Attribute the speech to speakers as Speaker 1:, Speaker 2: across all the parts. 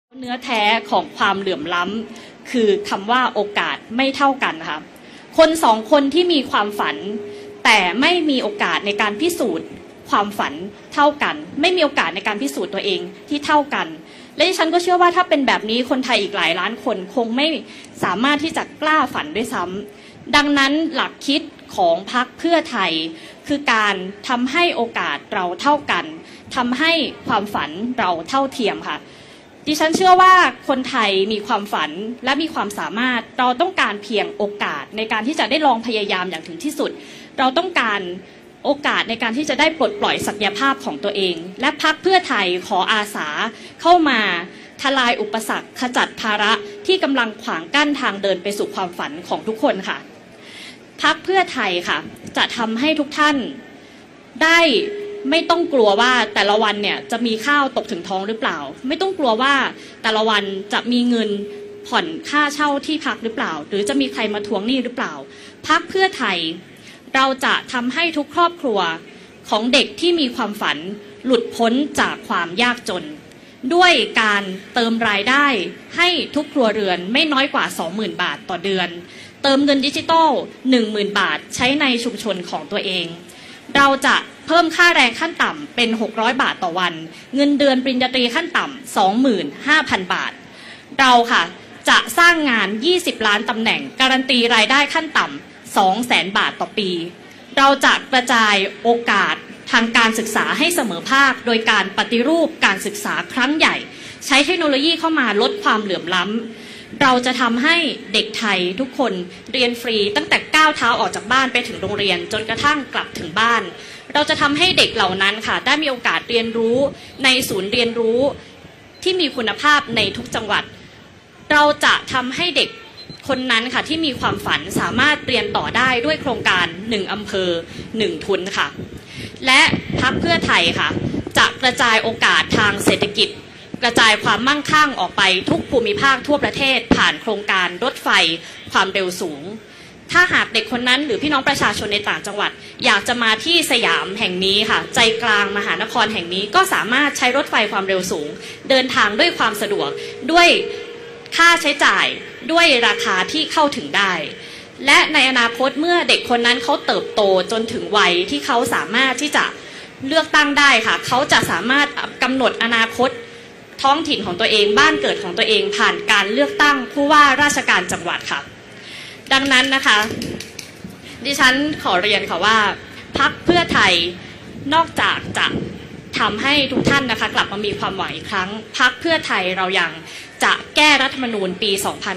Speaker 1: เนื้อแท้ของความเหลื่อมล้ำคือคำว่าโอกาสไม่เท่ากันค่ะคนสองคนที่มีความฝันแต่ไม่มีโอกาสในการพิสูจน์ความฝันเท่ากันไม่มีโอกาสในการพิสูจน์ตัวเองที่เท่ากันและฉันก็เชื่อว่าถ้าเป็นแบบนี้คนไทยอีกหลายล้านคนคงไม่สามารถที่จะกล้าฝันด้วยซ้ำดังนั้นหลักคิดของพรรคเพื่อไทยคือการทำให้โอกาสเราเท่ากันทำให้ความฝันเราเท่าเทียมค่ะดิฉันเชื่อว่าคนไทยมีความฝันและมีความสามารถเราต้องการเพียงโอกาสในการที่จะได้ลองพยายามอย่างถึงที่สุดเราต้องการโอกาสในการที่จะได้ปลดปล่อยศักยภาพของตัวเองและพรรคเพื่อไทยขออาสาเข้ามาทลายอุปสรรคขจัดภาระที่กำลังขวางกั้นทางเดินไปสู่ความฝันของทุกคนค่ะพรรคเพื่อไทยค่ะจะทำให้ทุกท่านได้ไม่ต้องกลัวว่าแต่ละวันเนี่ยจะมีข้าวตกถึงท้องหรือเปล่าไม่ต้องกลัวว่าแต่ละวันจะมีเงินผ่อนค่าเช่าที่พักหรือเปล่าหรือจะมีใครมาทวงหนี้หรือเปล่าพรรคเพื่อไทยเราจะทำให้ทุกครอบครัวของเด็กที่มีความฝันหลุดพ้นจากความยากจนด้วยการเติมรายได้ให้ทุกครัวเรือนไม่น้อยกว่า 20,000 บาทต่อเดือนเติมเงินดิจิทัล 10,000 บาทใช้ในชุมชนของตัวเองเราจะเพิ่มค่าแรงขั้นต่ำเป็น600 บาทต่อวันเงินเดือนปริญญาตรีขั้นต่ำ 25,000 บาทเราค่ะจะสร้างงาน20 ล้านตำแหน่งการันตีรายได้ขั้นต่ำ 200,000 บาทต่อปีเราจะกระจายโอกาสทางการศึกษาให้เสมอภาคโดยการปฏิรูปการศึกษาครั้งใหญ่ใช้เทคโนโลยีเข้ามาลดความเหลื่อมล้ำเราจะทำให้เด็กไทยทุกคนเรียนฟรีตั้งแต่ก้าวเท้าออกจากบ้านไปถึงโรงเรียนจนกระทั่งกลับถึงบ้านเราจะทำให้เด็กเหล่านั้นค่ะได้มีโอกาสเรียนรู้ในศูนย์เรียนรู้ที่มีคุณภาพในทุกจังหวัดเราจะทำให้เด็กคนนั้นค่ะที่มีความฝันสามารถเรียนต่อได้ด้วยโครงการ1 อำเภอ 1 ทุนค่ะและพรรคเพื่อไทยค่ะจะกระจายโอกาสทางเศรษฐกิจกระจายความมั่งคั่งออกไปทุกภูมิภาคทั่วประเทศผ่านโครงการรถไฟความเร็วสูงถ้าหากเด็กคนนั้นหรือพี่น้องประชาชนในต่างจังหวัดอยากจะมาที่สยามแห่งนี้ค่ะใจกลางมหานครแห่งนี้ก็สามารถใช้รถไฟความเร็วสูงเดินทางด้วยความสะดวกด้วยค่าใช้จ่ายด้วยราคาที่เข้าถึงได้และในอนาคตเมื่อเด็กคนนั้นเขาเติบโตจนถึงวัยที่เขาสามารถที่จะเลือกตั้งได้ค่ะเขาจะสามารถกำหนดอนาคตท้องถิ่นของตัวเองบ้านเกิดของตัวเองผ่านการเลือกตั้งผู้ว่าราชการจังหวัดค่ะดังนั้นนะคะดิฉันขอเรียนค่ะว่าพรรคเพื่อไทยนอกจากจะทำให้ทุกท่านนะคะกลับมามีความหวังอีกครั้งพรรคเพื่อไทยเรายังจะแก้รัฐธรรมนูญปี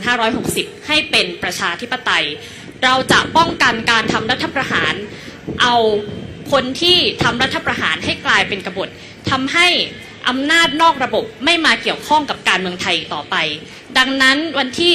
Speaker 1: 2560 ให้เป็นประชาธิปไตยเราจะป้องกันการทำรัฐประหารเอาคนที่ทำรัฐประหารให้กลายเป็นกบฏทำให้อำนาจนอกระบบไม่มาเกี่ยวข้องกับการเมืองไทยต่อไปดังนั้นวันที่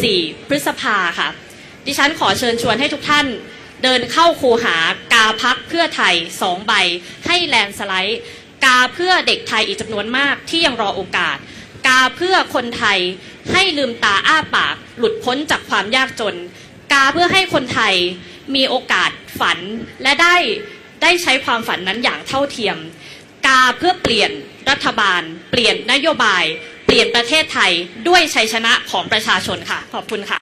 Speaker 1: 14 พฤษภาค่ะดิฉันขอเชิญชวนให้ทุกท่านเดินเข้าคูหากาพรรคเพื่อไทย2 ใบให้แลนสไลด์กาเพื่อเด็กไทยอีกจำนวนมากที่ยังรอโอกาสกาเพื่อคนไทยให้ลืมตาอ้าปากหลุดพ้นจากความยากจนกาเพื่อให้คนไทยมีโอกาสฝันและได้ใช้ความฝันนั้นอย่างเท่าเทียมกาเพื่อเปลี่ยนรัฐบาลเปลี่ยนนโยบายเปลี่ยนประเทศไทยด้วยชัยชนะของประชาชนค่ะขอบคุณค่ะ